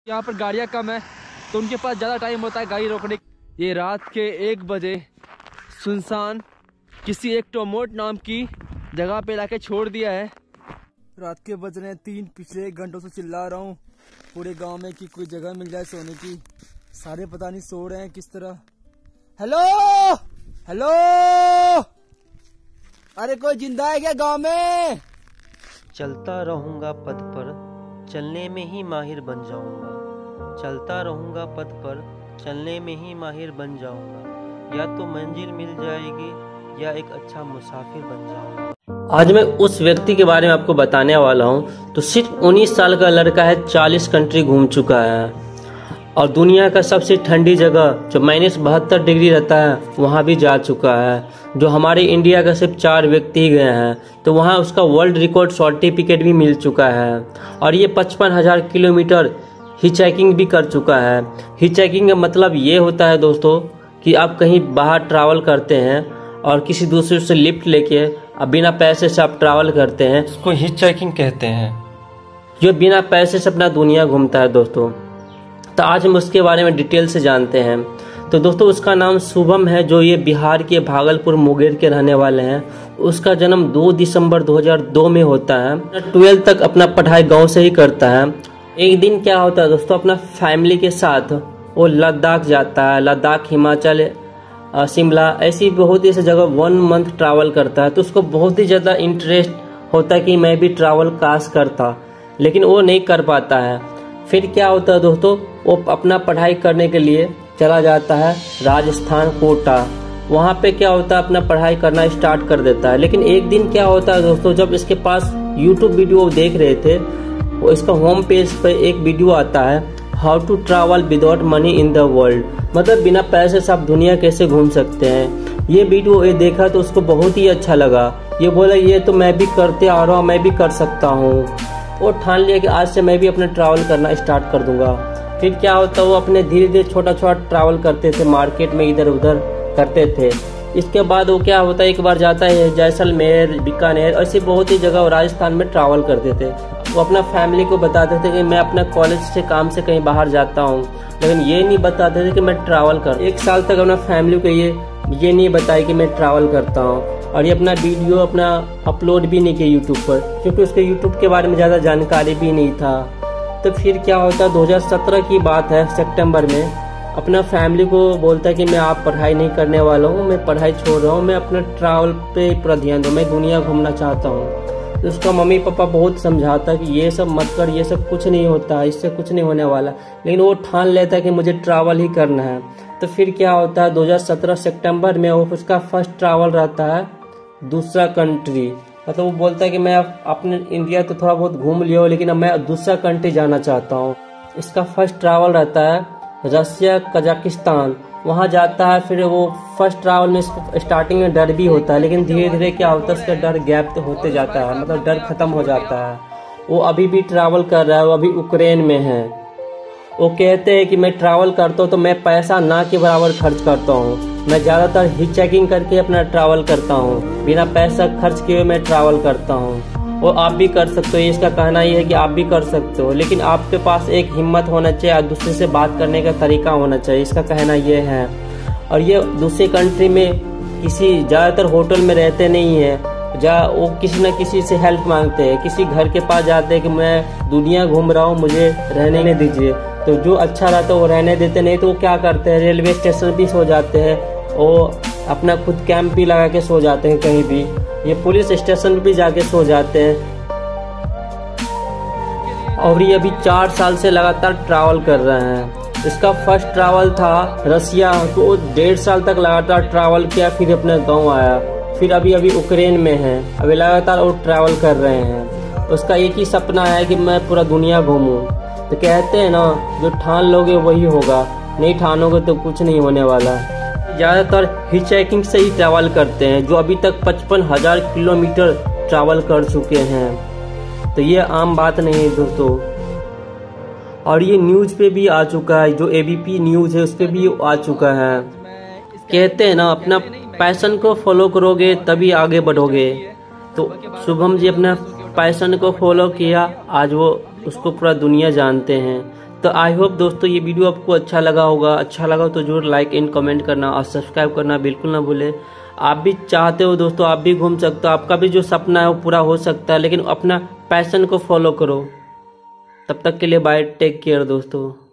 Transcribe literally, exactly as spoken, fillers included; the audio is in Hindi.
यहाँ पर गाड़ियाँ कम है तो उनके पास ज़्यादा टाइम होता है गाड़ी रोकने। ये रात के एक बजे सुनसान किसी एक टोमोट नाम की जगह पे लाके छोड़ दिया है। रात के बज रहे हैं तीन, पिछले एक घंटों से चिल्ला रहा हूँ पूरे गांव में कि कोई जगह मिल जाए सोने की। सारे पता नहीं सो रहे हैं किस तरह। हेलो हेलो, अरे कोई जिंदा है क्या गांव में? चलता रहूंगा पथ पर, चलने में ही माहिर बन जाऊंगा। चलता रहूंगा पथ पर, चलने में ही माहिर बन जाऊंगा। या तो मंजिल मिल जाएगी या एक अच्छा मुसाफिर बन जाऊंगा। आज मैं उस व्यक्ति के बारे में आपको बताने वाला हूं। तो सिर्फ उन्नीस साल का लड़का है, चालीस कंट्री घूम चुका है और दुनिया का सबसे ठंडी जगह जो माइनस बहत्तर डिग्री रहता है वहाँ भी जा चुका है। जो हमारे इंडिया का सिर्फ चार व्यक्ति ही गए हैं, तो वहाँ उसका वर्ल्ड रिकॉर्ड सर्टिफिकेट भी मिल चुका है। और ये पचपन हजार किलोमीटर हिचहाइकिंग भी कर चुका है। हिचहाइकिंग का मतलब ये होता है दोस्तों कि आप कहीं बाहर ट्रैवल करते हैं और किसी दूसरे से लिफ्ट लेके अब बिना पैसे से आप ट्रैवल करते हैं, उसको हिचहाइकिंग कहते हैं। जो बिना पैसे से अपना दुनिया घूमता है दोस्तों। तो आज हम उसके बारे में डिटेल से जानते हैं। तो दोस्तों उसका नाम शुभम है, जो ये बिहार के भागलपुर मुंगेर के रहने वाले हैं। उसका जन्म दो दिसंबर दो हज़ार दो में होता है। ट्वेल्थ तक अपना पढ़ाई गांव से ही करता है। एक दिन क्या होता है दोस्तों, अपना फैमिली के साथ वो लद्दाख जाता है। लद्दाख, हिमाचल, शिमला, ऐसी बहुत ही ऐसी जगह वन मंथ ट्रैवल करता है। तो उसको बहुत ही ज़्यादा इंटरेस्ट होता है कि मैं भी ट्रैवल काश करता, लेकिन वो नहीं कर पाता है। फिर क्या होता है दोस्तों, वो अपना पढ़ाई करने के लिए चला जाता है राजस्थान, कोटा। वहाँ पे क्या होता है, अपना पढ़ाई करना स्टार्ट कर देता है। लेकिन एक दिन क्या होता है दोस्तों, जब इसके पास यूट्यूब वीडियो देख रहे थे, वो इसका होम पेज पे एक वीडियो आता है, how to travel without money in the world. मतलब बिना पैसे से आप दुनिया कैसे घूम सकते हैं। ये वीडियो ये देखा तो उसको बहुत ही अच्छा लगा। ये बोला ये तो मैं भी करते आ रहा हूँ, मैं भी कर सकता हूँ। वो ठान लिया कि आज से मैं भी अपना ट्रैवल करना स्टार्ट कर दूंगा। फिर क्या होता, वो अपने धीरे धीरे छोटा छोटा ट्रैवल करते थे, मार्केट में इधर उधर करते थे। इसके बाद वो क्या होता है, एक बार जाता है जैसलमेर, बीकानेर, ऐसी बहुत ही जगह राजस्थान में ट्रैवल करते थे। वो अपना फैमिली को बताते थे कि मैं अपना कॉलेज से काम से कहीं बाहर जाता हूँ, लेकिन ये नहीं बताते थे कि मैं ट्रैवल कर। एक साल तक अपना फैमिली को ये ये नहीं बताया कि मैं ट्रैवल करता हूँ। और ये अपना वीडियो अपना अपलोड भी नहीं किया यूट्यूब पर, क्योंकि उसके यूट्यूब के बारे में ज़्यादा जानकारी भी नहीं था। तो फिर क्या होता, दो हज़ार सत्रह की बात है, सितंबर में अपना फैमिली को बोलता है कि मैं आप पढ़ाई नहीं करने वाला हूँ, मैं पढ़ाई छोड़ रहा हूँ, मैं अपना ट्रैवल पे पूरा ध्यान दूँ, मैं दुनिया घूमना चाहता हूँ। तो उसका मम्मी पापा बहुत समझाता है कि ये सब मत कर, ये सब कुछ नहीं होता, इससे कुछ नहीं होने वाला। लेकिन वो ठान लेता है कि मुझे ट्रैवल ही करना है। तो फिर क्या होता है, दो हज़ार सत्रह सितंबर में वो उसका फर्स्ट ट्रैवल रहता है दूसरा कंट्री। मतलब वो बोलता है कि मैं अपने इंडिया तो थोड़ा बहुत घूम लिया हूँ, लेकिन अब मैं दूसरा कंट्री जाना चाहता हूँ। इसका फर्स्ट ट्रैवल रहता है रसिया, कजाकिस्तान, वहाँ जाता है। फिर वो फर्स्ट ट्रैवल में स्टार्टिंग में डर भी होता है, लेकिन धीरे धीरे क्या होता है, उसका डर गैप होते जाता है, मतलब डर खत्म हो जाता है। वो अभी भी ट्रैवल कर रहा है, वो अभी यूक्रेन में है। वो कहते हैं कि मैं ट्रैवल करता हूँ तो मैं पैसा ना के बराबर खर्च करता हूँ। मैं ज़्यादातर हिचहाइकिंग करके अपना ट्रैवल करता हूँ, बिना पैसा खर्च किए मैं ट्रैवल करता हूँ। वो आप भी कर सकते हो, इसका कहना ये है कि आप भी कर सकते हो, लेकिन आपके पास एक हिम्मत होना चाहिए और दूसरे से बात करने का तरीका होना चाहिए, इसका कहना ये है। और ये दूसरे कंट्री में किसी ज़्यादातर होटल में रहते नहीं है, जा वो किसी न किसी से हेल्प मांगते हैं, किसी घर के पास जाते हैं कि मैं दुनिया घूम रहा हूँ, मुझे रहने नहीं दीजिए। तो जो अच्छा रहता है वो रहने देते, नहीं तो वो क्या करते हैं, रेलवे स्टेशन भी सो जाते हैं, वो अपना खुद कैंप भी लगा के सो जाते हैं कहीं भी। ये पुलिस स्टेशन भी जाके सो जाते हैं। और ये अभी चार साल से लगातार ट्रैवल कर रहे हैं। इसका फर्स्ट ट्रैवल था रसिया, तो वो डेढ़ साल तक लगातार ट्रैवल किया, फिर अपने गांव आया। फिर अभी अभी यूक्रेन में है, अभी लगातार वो ट्रैवल कर रहे हैं। उसका एक ही सपना है कि मैं पूरा दुनिया घूमूं। तो कहते हैं ना, जो ठान लोगे वही होगा, नहीं ठानोगे तो कुछ नहीं होने वाला। ज़्यादातर हिचहाइकिंग से ही ट्रैवल करते हैं, जो अभी तक पचपन हजार किलोमीटर ट्रैवल कर चुके हैं। तो ये आम बात नहीं है दोस्तों। और ये न्यूज़ पे भी आ चुका है, जो एबीपी न्यूज़ है उस पर भी आ चुका है। कहते हैं ना, अपना पैशन को फॉलो करोगे तभी आगे बढ़ोगे। तो शुभम जी अपना पैशन को फॉलो किया, आज वो उसको पूरा दुनिया जानते हैं। तो आई होप दोस्तों ये वीडियो आपको अच्छा लगा होगा। अच्छा लगा तो जरूर लाइक एंड कमेंट करना और सब्सक्राइब करना बिल्कुल ना भूलें। आप भी चाहते हो दोस्तों, आप भी घूम सकते हो, आपका भी जो सपना है वो पूरा हो सकता है, लेकिन अपना पैशन को फॉलो करो। तब तक के लिए बाय, टेक केयर दोस्तों।